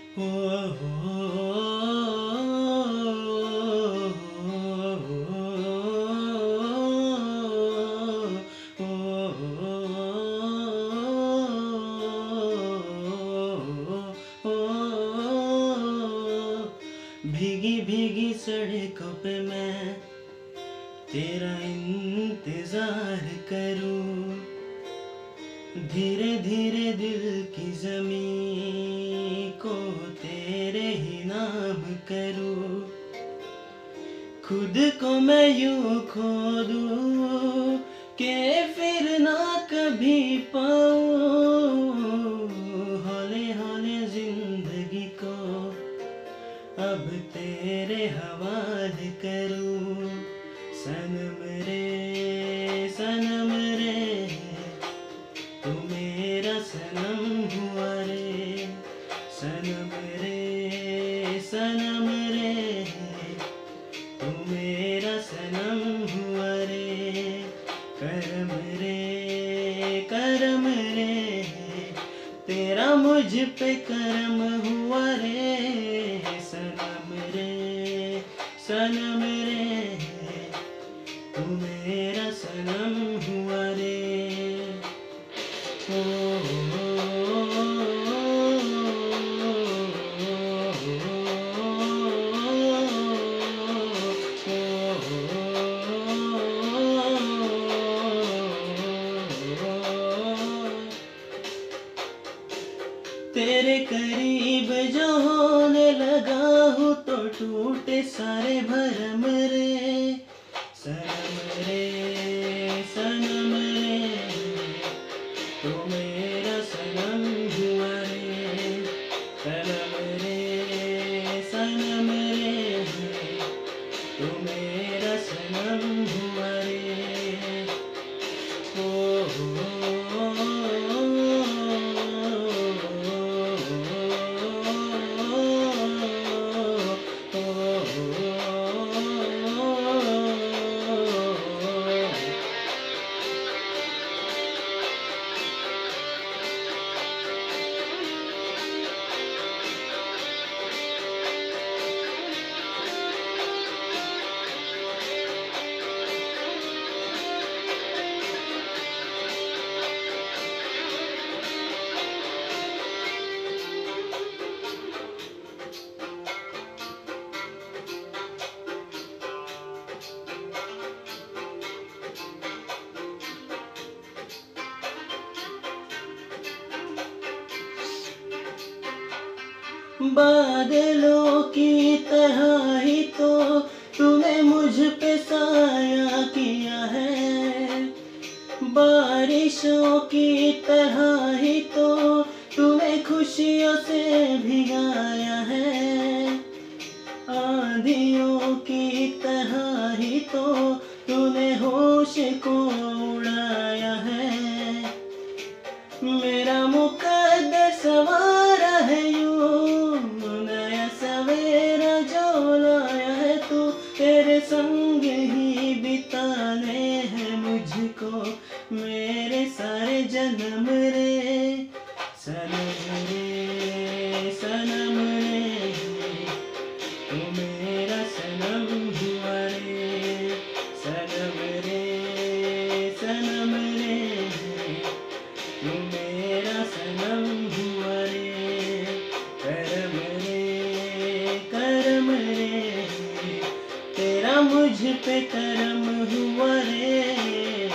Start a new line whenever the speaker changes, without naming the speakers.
हो भीगी भीगी सड़कों पे मैं तेरा इंतजार करूं, धीरे धीरे दिल की ज़मीं को तेरे ही नाम करूं, खुद को मैं यूं खो दूं कि फिर ना कभी पाऊं, हौले हौले जिंदगी को अब तेरे हवाले करूं। सनम रे तू मेरा सनम हुआ रे, सनम रे तू मेरा सनम हुआ रे, करम रे तेरा मुझ पे करम हुआ रे, सनम रे तू मेरा सनम हुआ रे। तेरे करीब जो होने लगा हूँ तो टूटे सारे भरम रे, सनम रे तू मेरा सनम हुआ रे, सनम रे तू मेरा सनम हुआ रे। बादलों की तरह ही तो तूने मुझ पे साया किया है, बारिशों की तरह ही तो तूने खुशियों से भिगाया है, आंधियों की तरह ही तो तूने होश को उड़ाया है, मेरा मुकद्दर संवारा है यूं, नया सवेरा जो लाया है तू, तेरे संग ही बिताने हैं मुझको मेरे सारे जन्म रे, सनम रे तू मेरा सनम हुआ रे, सनम रे तू मेरा सनम हुआ रे, करम रे तेरा मुझ पे करम हुआ रे।